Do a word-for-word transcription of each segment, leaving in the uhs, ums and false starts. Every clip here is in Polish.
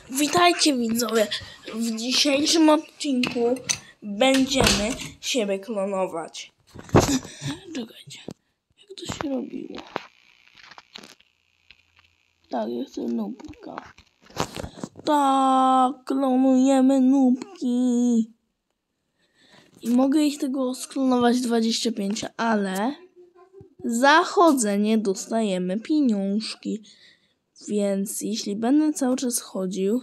Witajcie widzowie, w dzisiejszym odcinku będziemy siebie klonować. Czekajcie, jak to się robiło? Tak, ja chcę nubka. Tak, klonujemy nubki. I mogę ich tego sklonować dwadzieścia pięć, ale za chodzenie dostajemy pieniążki. Więc jeśli będę cały czas chodził,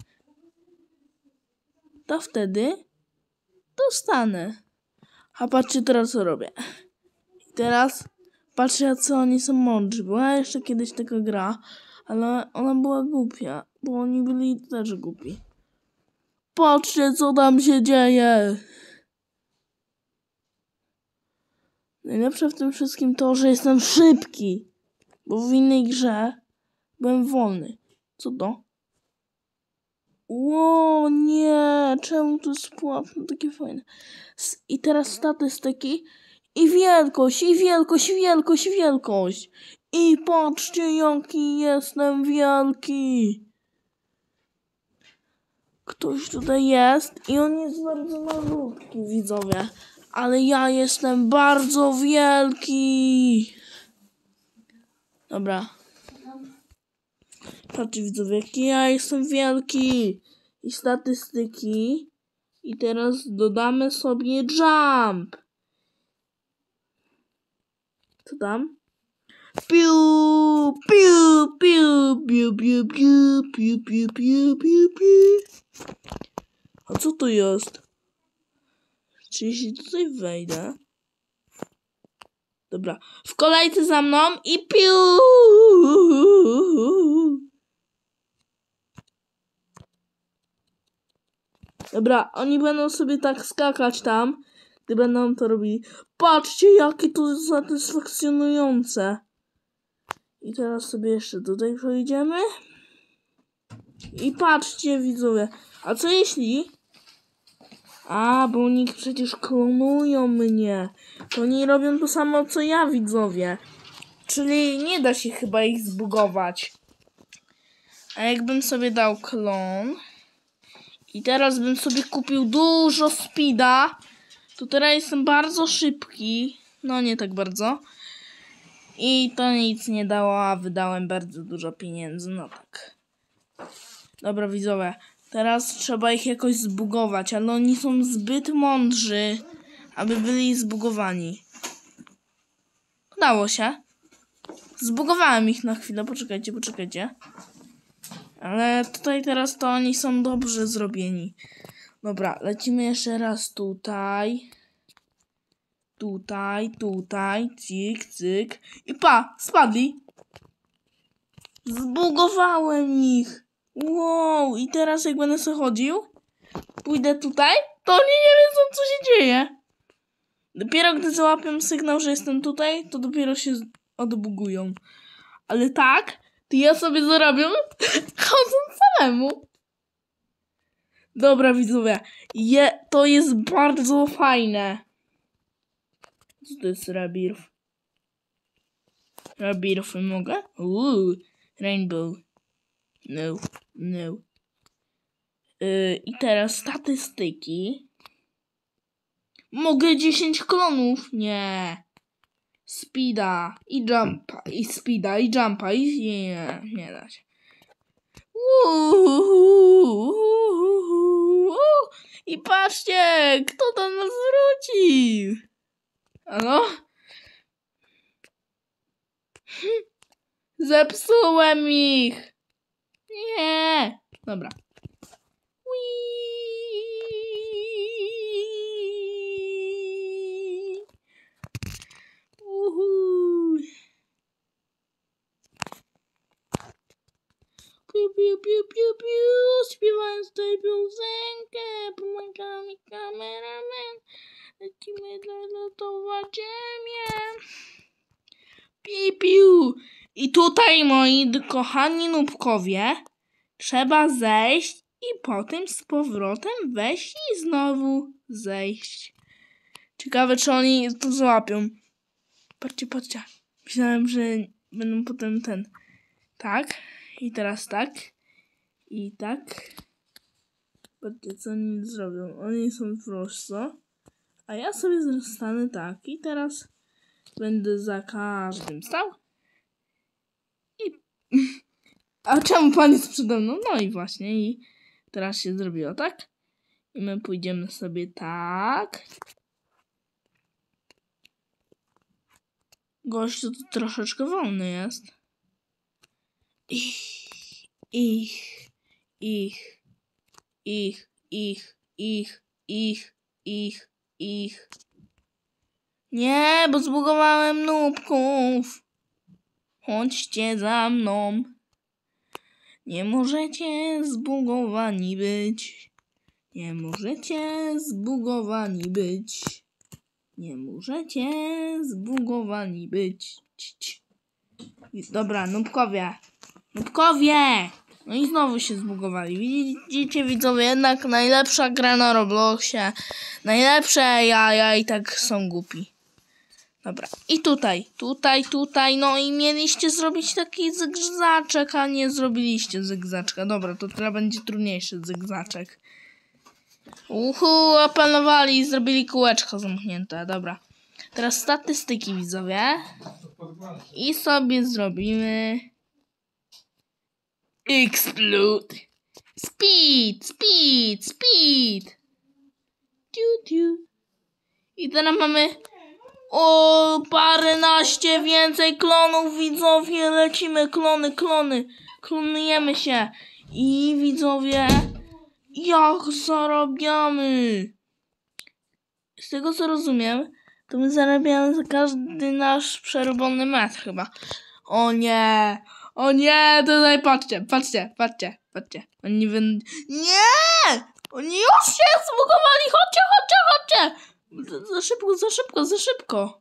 to wtedy dostanę. A patrzcie teraz, co robię. I teraz patrzcie, co oni są mądrzy. Była jeszcze kiedyś taka gra, ale ona była głupia, bo oni byli też głupi. Patrzcie, co tam się dzieje. Najlepsze w tym wszystkim to, że jestem szybki, bo w innej grze byłem wolny. Co to? Ło, nie, czemu to jest pułapne takie fajne? I teraz statystyki i wielkość, i wielkość, i wielkość, i wielkość. I patrzcie, jaki jestem wielki. Ktoś tutaj jest i on jest bardzo malutki, widzowie. Ale ja jestem bardzo wielki. Dobra. Patrzcie widzowie, jaki ja jestem wielki. I statystyki. I teraz dodamy sobie jump. Co tam? Piu, piu, piu, piu, piu, piu, piu, piu, piu, piu, piu. A co to jest? Czy jeśli tutaj wejdę? Dobra. W kolejce za mną i piu. Dobra, oni będą sobie tak skakać tam, gdy będą to robili. Patrzcie, jakie to jest satysfakcjonujące. I teraz sobie jeszcze tutaj przejdziemy. I patrzcie, widzowie. A co jeśli... A, bo oni przecież klonują mnie. To oni robią to samo, co ja, widzowie. Czyli nie da się chyba ich zbugować. A jakbym sobie dał klon... I teraz bym sobie kupił dużo speeda. To teraz jestem bardzo szybki. No nie tak bardzo. I to nic nie dało, a wydałem bardzo dużo pieniędzy. No tak. Dobra widzowie. Teraz trzeba ich jakoś zbugować. Ale oni są zbyt mądrzy, aby byli zbugowani. Udało się. Zbugowałem ich na chwilę. Poczekajcie, poczekajcie. Ale tutaj teraz to oni są dobrze zrobieni. Dobra, lecimy jeszcze raz tutaj. Tutaj, tutaj, cyk, cyk. I pa, spadli. Zbugowałem ich. Wow, i teraz jak będę sobie chodził, pójdę tutaj, to oni nie wiedzą, co się dzieje. Dopiero gdy załapią sygnał, że jestem tutaj, to dopiero się odbugują. Ale tak, to ja sobie zarabiam chodząc samemu. Dobra widzowie, je, to jest bardzo fajne. Co to jest rebirth? Rebirth mogę? Uuu, rainbow. No, no. Yy, I teraz statystyki. Mogę dziesięć klonów? Nie. Speeda i jumpa, i speeda i jumpa i nie, nie da się. Uuu, i patrzcie, kto do nas wrócił. Halo? Zepsułem ich. Nie. Dobra. Uhu. Piu, piu, piu, piu, piu. Śpiewając tę piosenkę, pomaga mi kameraman. Lecimy dolatować ziemię. Piu, piu. I tutaj, moi kochani nubkowie, trzeba zejść i potem z powrotem wejść i znowu zejść. Ciekawe, czy oni to złapią. Patrzcie, patrzcie. Myślałem, że będą potem ten... Tak. I teraz tak. I tak. Patrzcie, co oni zrobią. Oni są prosto. A ja sobie zostanę tak. I teraz będę za każdym stał. I... A czemu pan jest przede mną? No i właśnie. I teraz się zrobiło tak. I my pójdziemy sobie tak. Gościu tu troszeczkę wolny jest. Ich, ich, ich, ich, ich, ich, ich, ich, ich. Nie, bo zbugowałem nubków. Chodźcie za mną. Nie możecie zbugowani być. Nie możecie zbugowani być. Nie możecie zbugowani być. Dobra, nubkowie. Nubkowie! No i znowu się zbugowali. Widzicie, widzowie, jednak najlepsza gra na Robloxie. Najlepsze jaja i tak są głupi. Dobra, i tutaj, tutaj, tutaj, no i mieliście zrobić taki zygzaczek, a nie zrobiliście zygzaczka. Dobra, to teraz będzie trudniejszy zygzaczek. Uhu, opanowali i zrobili kółeczko zamknięte, dobra. Teraz statystyki, widzowie. I sobie zrobimy... Explode. Speed, speed, speed. Tiu, tiu. I teraz mamy... O, paręnaście więcej klonów, widzowie. Lecimy, klony, klony. Klonujemy się. I widzowie... Jak zarabiamy? Z tego co rozumiem, to my zarabiamy za każdy nasz przerobiony metr chyba. O nie! O nie! Tutaj patrzcie, patrzcie, patrzcie, patrzcie. Oni będą... Nie! Oni już się zbugowali! Chodźcie, chodźcie, chodźcie! Za szybko, za szybko, za szybko.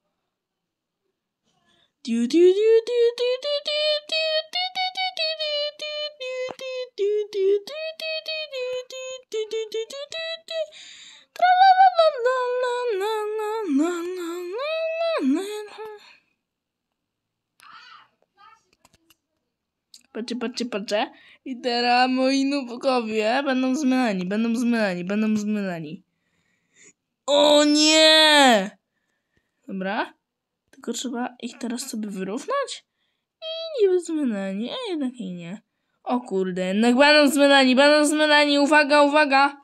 Patrzcie, patrzcie, patrzcie. I teraz moi nubkowie będą zmyleni, będą zmyleni, będą zmyleni. O nie! Dobra. Tylko trzeba ich teraz sobie wyrównać. I niby zmyleni, a jednak i nie. O kurde, jednak będą zmyleni, będą zmyleni. Uwaga, uwaga!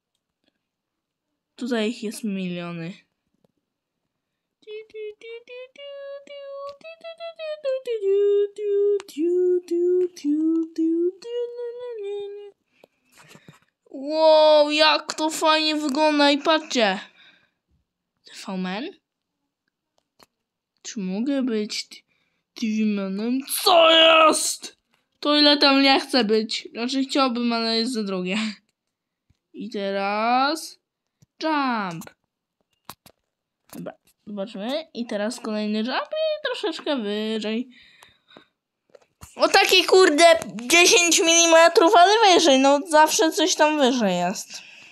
Tutaj ich jest miliony. Wow, jak to fajnie wygląda i patrzcie. T V Man? Czy mogę być T V Manem? Co jest? To ile tam nie chcę być. Znaczy chciałbym, ale jest za drogie. I teraz... Jump. Dobra, zobaczmy. I teraz kolejny jump i troszeczkę wyżej. O taki kurde dziesięć milimetrów, ale wyżej. No zawsze coś tam wyżej jest.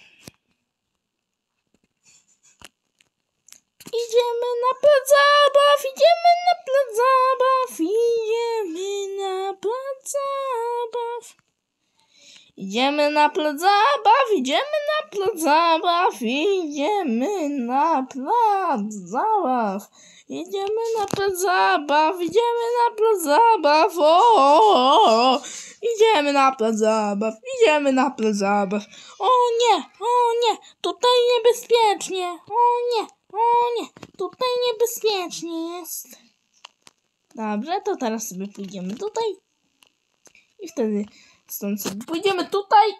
Idziemy na plac zabaw, idziemy na plac zabaw, idziemy na plac zabaw. Idziemy na plac zabaw, idziemy na plac zabaw, idziemy na plac zabaw. Idziemy na plac zabaw, idziemy na plac zabaw, o, o, o. Idziemy na plac zabaw, idziemy na plac zabaw. O nie, o nie, tutaj niebezpiecznie, o nie, o nie, tutaj niebezpiecznie jest. Dobrze, to teraz sobie pójdziemy tutaj. I wtedy stąd sobie pójdziemy tutaj.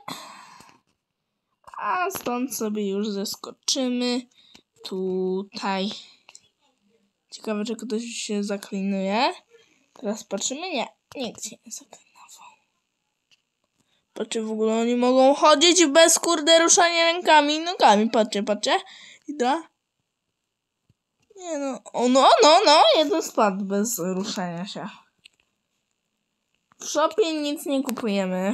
A stąd sobie już zeskoczymy tutaj. Ciekawe, czy ktoś się zaklinuje. Teraz patrzymy. Nie, nikt się nie zaklinował. Patrzcie, w ogóle oni mogą chodzić bez kurde ruszania rękami i nogami. Patrzcie, patrzcie. I da. Nie no. O, no, no, no. Jeden spadł bez ruszania się. W shopie nic nie kupujemy.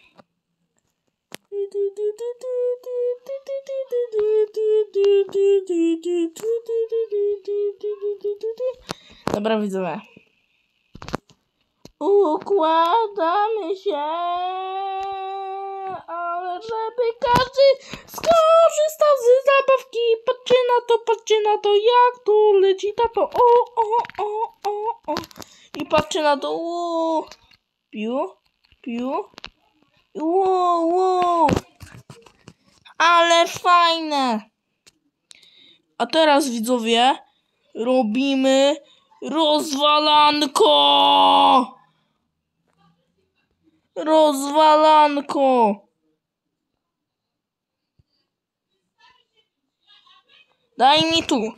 Dobra, widzowie. Układamy się. aby każdy skorzystał z zabawki. Patrzcie na to, patrzcie na to, jak tu leci tato. O, o, o, o, o. I patrzcie na to, o. Piu, piu. Wow, wow. Ale fajne. A teraz, widzowie, robimy rozwalanko. Rozwalanko. Daj mi tu.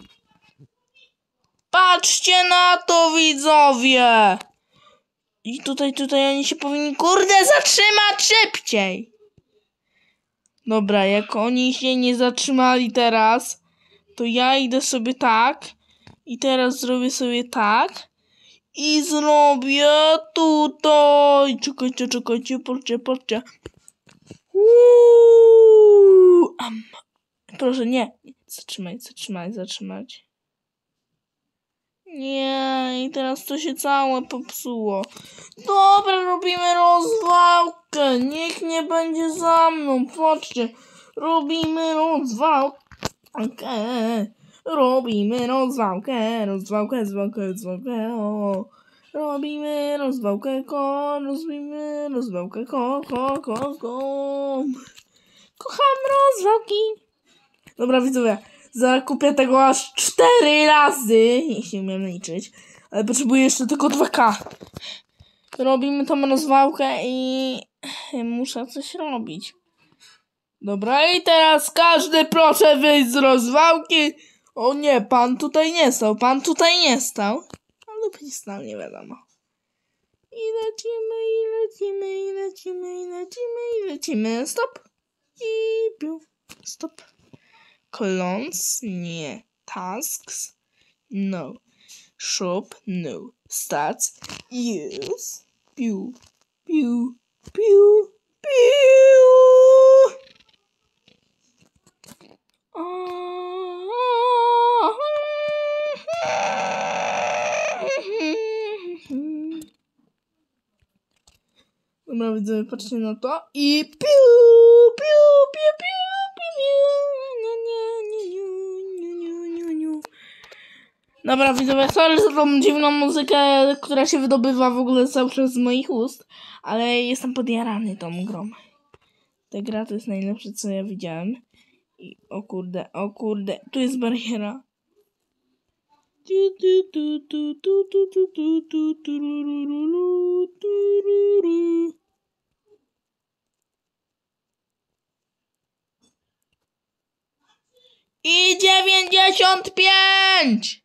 Patrzcie na to, widzowie. I tutaj, tutaj oni się powinni, kurde, zatrzymać szybciej. Dobra, jak oni się nie zatrzymali teraz, to ja idę sobie tak. I teraz zrobię sobie tak. I zrobię tutaj. Czekajcie, czekajcie, patrzcie, patrzcie. Uuu. Proszę, nie. Zatrzymaj, zatrzymaj, zatrzymać. Nie, i teraz to się całe popsuło. Dobra, robimy rozwałkę. Niech nie będzie za mną. Patrzcie, robimy rozwałkę. Robimy rozwałkę, rozwałkę, zwałkę, rozwałkę, o. Robimy rozwałkę, ko, robimy rozwałkę, ko, ko, ko, ko. Kocham rozwałki. Dobra, widzowie, zakupię tego aż cztery razy, jeśli umiem liczyć, ale potrzebuję jeszcze tylko dwa K. Robimy tą rozwałkę i muszę coś robić. Dobra, i teraz każdy proszę wyjść z rozwałki. O nie, pan tutaj nie stał, pan tutaj nie stał. Ale nie stał, nie wiadomo. I lecimy, i lecimy, i lecimy, i lecimy, i lecimy. Stop. I piu. Stop. Clones? Nie. Tasks? No. Shop? No. Stats? Use? Piu. Piu. Piu. Piu. Dobra, widzę, patrzcie na to i piu, piu, piu, piu, piu, piu. Nie, nie, nie, nie, nie, nie, nie. Dobra, widzowie, sorry za tą dziwną muzykę, która się wydobywa w ogóle cały czas z moich ust, ale jestem podjarany tą grą. Ta gra to jest najlepsze, co ja widziałem. I o kurde, o kurde, tu jest bariera. I dziewięćdziesiąt pięć!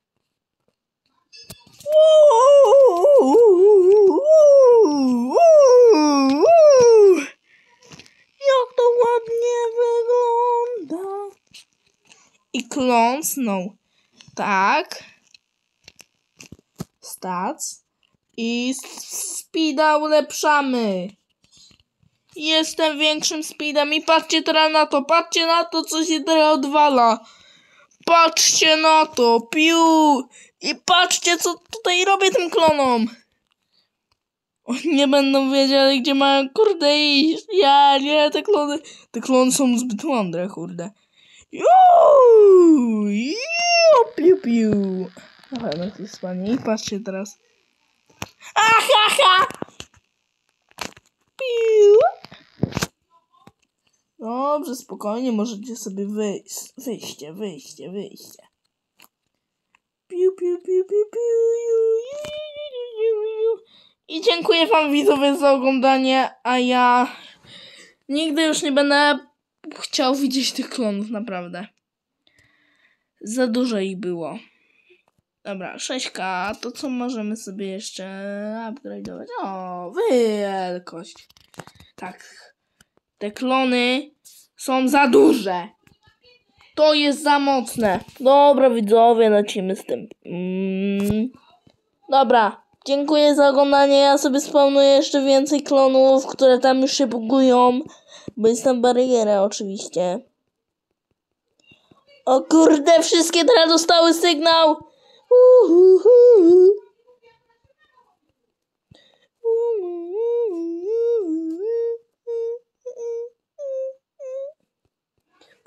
Jak to ładnie wygląda. I clones, no. Tak. Stats. I speeda ulepszamy. Jestem większym speedem i patrzcie teraz na to, patrzcie na to, co się teraz odwala. Patrzcie na to, piu. I patrzcie, co tutaj robię tym klonom. Oni nie będą wiedzieli, gdzie mają, kurde, iść. Ja, nie, te klony, te klony są zbyt mądre, kurde. Juuu, juuu, piu, piu. Aha, no to jest fajnie. I patrzcie teraz. Aha, ha. Piu. Dobrze, spokojnie, możecie sobie wyjść. Wyjście, wyjście, wyjście. Piu, piu, piu, piu, piu. I dziękuję wam, widzowie, za oglądanie, a ja nigdy już nie będę chciał widzieć tych klonów, naprawdę. Za dużo ich było. Dobra, sześć K, to co możemy sobie jeszcze upgrade'ować? O, wielkość. Tak. Te klony są za duże. To jest za mocne. Dobra, widzowie, lecimy z tym. Mm. Dobra, dziękuję za oglądanie. Ja sobie spawnuję jeszcze więcej klonów, które tam już się bugują. Bo jest tam bariera, oczywiście. O kurde, wszystkie teraz dostały sygnał. Uhuhu.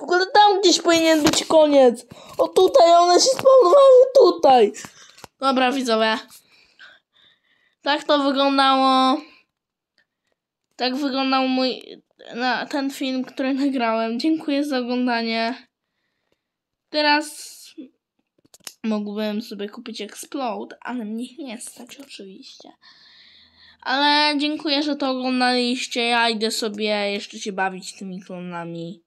ogóle tam gdzieś powinien być koniec. O tutaj, one się spawnowały tutaj. Dobra, widzowie. Tak to wyglądało. Tak wyglądał mój na ten film, który nagrałem. Dziękuję za oglądanie. Teraz mógłbym sobie kupić Explode, ale mnie nie stać oczywiście. Ale dziękuję, że to oglądaliście. Ja idę sobie jeszcze się bawić tymi klonami.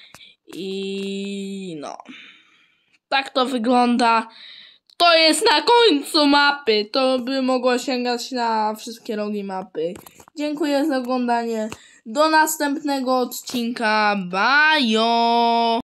I no. Tak to wygląda. To jest na końcu mapy. To by mogło sięgać na wszystkie rogi mapy. Dziękuję za oglądanie. Do następnego odcinka. Bajo!